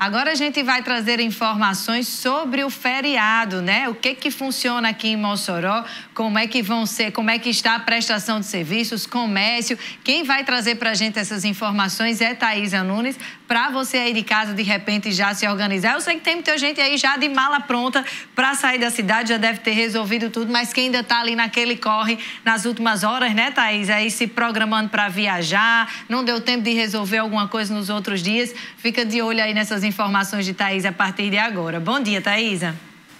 Agora a gente vai trazer informações sobre o feriado, né? O que funciona aqui em Mossoró, como é que está a prestação de serviços, comércio. Quem vai trazer para a gente essas informações é Thaisa Nunes, para você aí de casa, de repente, já se organizar. Eu sei que tem muita gente aí já de mala pronta para sair da cidade, já deve ter resolvido tudo, mas quem ainda está ali naquele corre nas últimas horas, né, Thaís? Aí se programando para viajar, não deu tempo de resolver alguma coisa nos outros dias, fica de olho aí nessas informações de Thaís a partir de agora. Bom dia, Thaisa.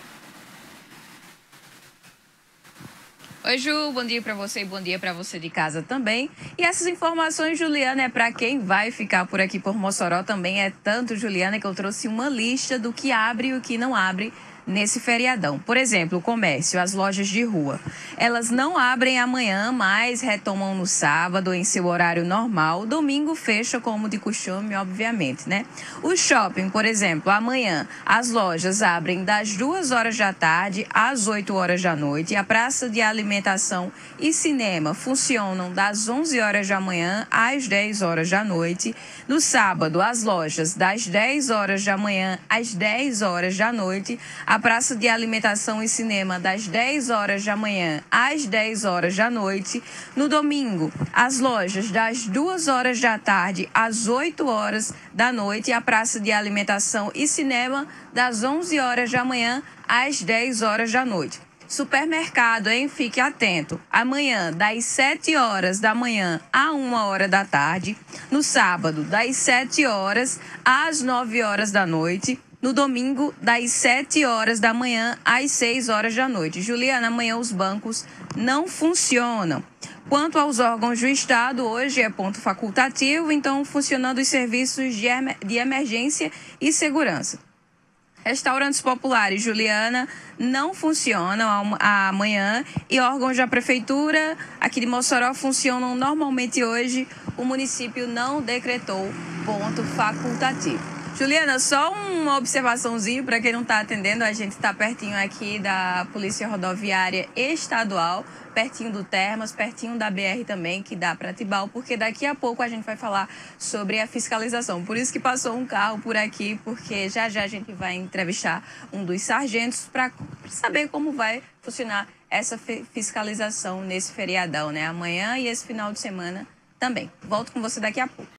Oi, Ju, bom dia para você e bom dia para você de casa também. E essas informações, Juliana, é para quem vai ficar por aqui por Mossoró também. É tanto, Juliana, que eu trouxe uma lista do que abre e o que não abre nesse feriadão. Por exemplo, o comércio, as lojas de rua. Elas não abrem amanhã, mas retomam no sábado em seu horário normal. Domingo fecha como de costume, obviamente, né? O shopping, por exemplo, amanhã as lojas abrem das 2 horas da tarde às 8 horas da noite. A praça de alimentação e cinema funcionam das 11 horas da manhã às 10 horas da noite. No sábado, as lojas das 10 horas da manhã às 10 horas da noite. A praça de alimentação e cinema das 10 horas da manhã às 10 horas da noite. No domingo, as lojas das 2 horas da tarde às 8 horas da noite. A praça de alimentação e cinema das 11 horas da manhã às 10 horas da noite. Supermercado, hein? Fique atento. Amanhã, das 7 horas da manhã a 1 hora da tarde. No sábado, das 7 horas às 9 horas da noite. No domingo, das 7 horas da manhã às 6 horas da noite. Juliana, amanhã os bancos não funcionam. Quanto aos órgãos do Estado, hoje é ponto facultativo, então funcionando os serviços de emergência e segurança. Restaurantes populares, Juliana, não funcionam amanhã e órgãos da prefeitura aqui de Mossoró funcionam normalmente hoje. O município não decretou ponto facultativo. Juliana, só uma observaçãozinha para quem não está atendendo, a gente está pertinho aqui da Polícia Rodoviária Estadual, pertinho do Termas, pertinho da BR também, que dá para Tibau, porque daqui a pouco a gente vai falar sobre a fiscalização. Por isso que passou um carro por aqui, porque já a gente vai entrevistar um dos sargentos para saber como vai funcionar essa fiscalização nesse feriadão, né? Amanhã e esse final de semana também. Volto com você daqui a pouco.